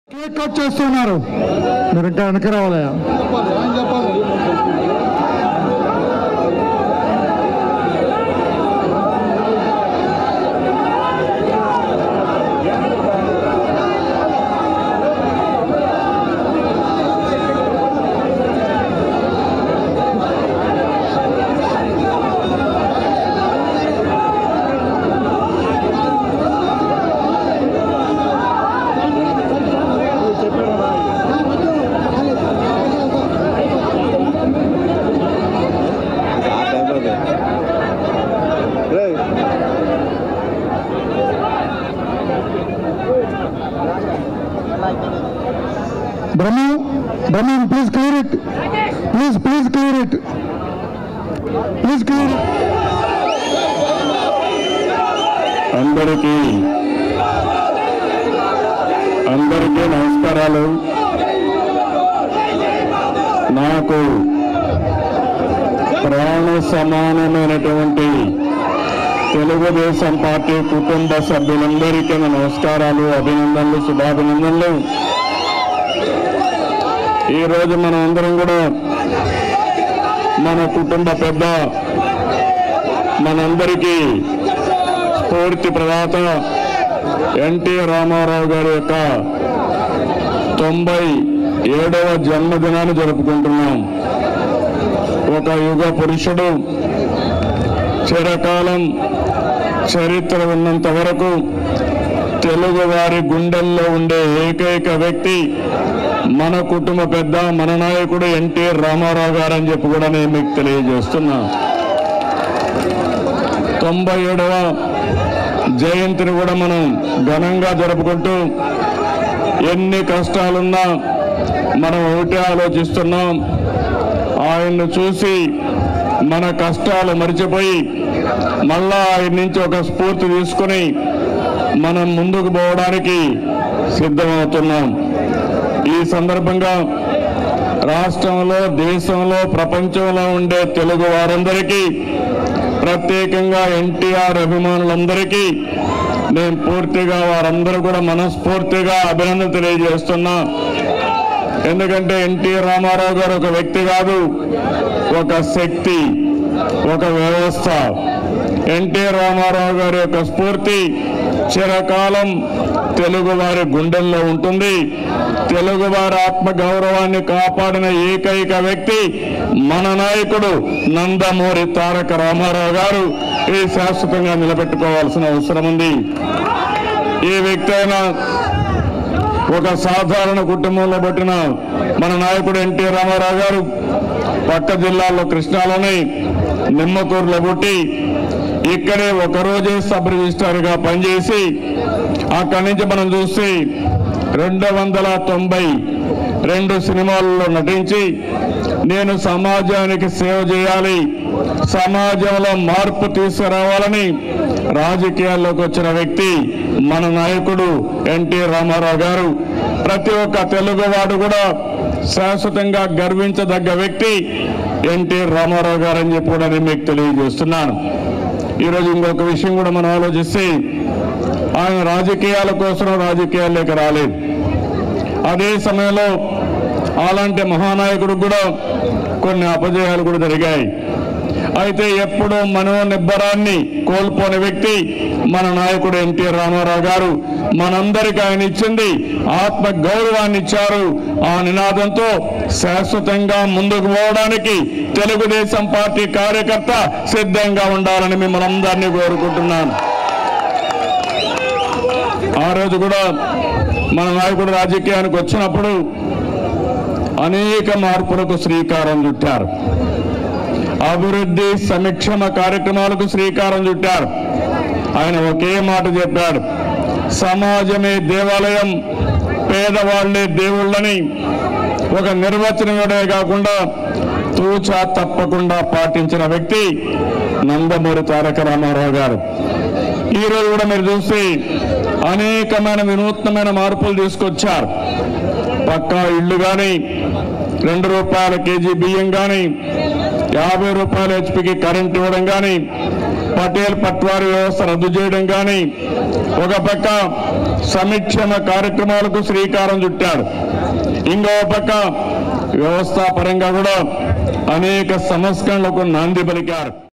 Cake cut చేస్తున్నారు. మీరు ఇంకా వెనక రావాలయా? Brahman, please clear it. Please clear it. Please clear it. అందరికీ నమస్కారాలు. నాకు ప్రాణ సమానమైనటువంటి తెలుగుదేశం పార్టీ కుటుంబ సభ్యులందరికీ నమస్కారాలు, అభినందనలు, శుభాభినందనలు. ఈరోజు మనం అందరం కూడా మన కుటుంబ పెద్ద, మనందరికీ స్ఫూర్తి ప్రదాత ఎన్టీ రామారావు గారి యొక్క 97వ జన్మదినాన్ని జరుపుకుంటున్నాం. ఒక యుగ పురుషుడు, చిరకాలం చరిత్ర ఉన్నంత వరకు తెలుగు వారి గుండెల్లో ఉండే ఏకైక వ్యక్తి మన కుటుంబ పెద్ద, మన నాయకుడు ఎన్టీ రామారావు గారు అని చెప్పి కూడా నేను మీకు తెలియజేస్తున్నా. 97వ జయంతిని కూడా మనం ఘనంగా జరుపుకుంటూ ఎన్ని కష్టాలున్నా మనం ఒకటే ఆలోచిస్తున్నాం, ఆయన్ను చూసి మన కష్టాలు మరిచిపోయి మళ్ళా ఆయన నుంచి ఒక స్ఫూర్తి తీసుకుని మనం ముందుకు పోవడానికి సిద్ధమవుతున్నాం. ఈ సందర్భంగా రాష్ట్రంలో, దేశంలో, ప్రపంచంలో ఉండే తెలుగు వారందరికీ, ప్రత్యేకంగా ఎన్టీఆర్ అభిమానులందరికీ నేను పూర్తిగా, వారందరూ కూడా మనస్ఫూర్తిగా అభినందన తెలియజేస్తున్నా. ఎందుకంటే ఎన్టీ రామారావు గారు ఒక వ్యక్తి కాదు, ఒక శక్తి, ఒక వ్యవస్థ. ఎన్టీ రామారావు గారి యొక్క స్ఫూర్తి చిరకాలం తెలుగు వారి గుండెల్లో ఉంటుంది. తెలుగు వారి ఆత్మ గౌరవాన్ని కాపాడిన ఏకైక వ్యక్తి మన నాయకుడు నందమూరి తారక రామారావు గారు. ఇది శాశ్వతంగా నిలబెట్టుకోవాల్సిన అవసరం ఉంది. ఈ వ్యక్తి అయినా ఒక సాధారణ కుటుంబంలో పుట్టిన మన నాయకుడు ఎన్టీ రామారావు గారు పక్క జిల్లాలో కృష్ణాలోని నిమ్మకూరులో పుట్టి ఇక్కడే ఒకరోజే సబ్ రిజిస్ట్రార్గా పనిచేసి అక్కడి నుంచి మనం చూసి 292 సినిమాలలో నటించి నేను సమాజానికి సేవ చేయాలి, సమాజంలో మార్పు తీసుకురావాలని రాజకీయాల్లోకి వచ్చిన వ్యక్తి మన నాయకుడు ఎన్టీ రామారావు గారు. ప్రతి ఒక్క తెలుగువాడు కూడా శాశ్వతంగా గర్వించదగ్గ వ్యక్తి ఎన్టీ రామారావు గారు అని చెప్పి కూడా నేను మీకు తెలియజేస్తున్నాను. ఈరోజు ఇంకొక విషయం కూడా మనం ఆలోచిస్తే, ఆయన రాజకీయాల కోసం రాజకీయాల్లోకి రాలేదు. అదే సమయంలో అలాంటి మహానాయకుడు కూడా కొన్ని అపజయాలు కూడా జరిగాయి. అయితే ఎప్పుడూ మనోనిబ్బరాన్ని కోల్పోని వ్యక్తి మన నాయకుడు ఎన్టీ రామారావు గారు. మనందరికీ ఆయన ఇచ్చింది ఆత్మ గౌరవాన్ని ఇచ్చారు. ఆ నినాదంతో శాశ్వతంగా ముందుకు పోవడానికి తెలుగుదేశం పార్టీ కార్యకర్త సిద్ధంగా ఉండాలని మిమ్మల్ని అందరినీ కోరుకుంటున్నాను. ఆ రోజు కూడా మన నాయకుడు రాజకీయానికి వచ్చినప్పుడు అనేక మార్పులకు శ్రీకారం చుట్టారు. అభివృద్ధి, సంక్షేమ కార్యక్రమాలకు శ్రీకారం చుట్టారు. ఆయన ఒకే మాట చెప్పాడు, సమాజమే దేవాలయం, పేదవాళ్లే దేవుళ్ళని ఒక నిర్వచనమే కాకుండా తూచా తప్పకుండా పాటించిన వ్యక్తి నందమూరి తారక రామారావు గారు. ఈరోజు కూడా మీరు చూస్తే అనేకమైన వినూత్నమైన మార్పులు తీసుకొచ్చారు. పక్కా ఇళ్ళు కానీ, 2 రూపాయల కేజీ బియ్యం కానీ, 50 రూపాయల హెచ్పికి కరెంట్ ఇవ్వడం కానీ, పటేల్ పట్వారీ వ్యవస్థ రద్దు చేయడం కానీ, ఒక పక్క సంక్షేమ కార్యక్రమాలకు శ్రీకారం చుట్టాడు, ఇంకో పక్క వ్యవస్థాపరంగా కూడా అనేక సంస్కరణలకు నాంది పలికారు.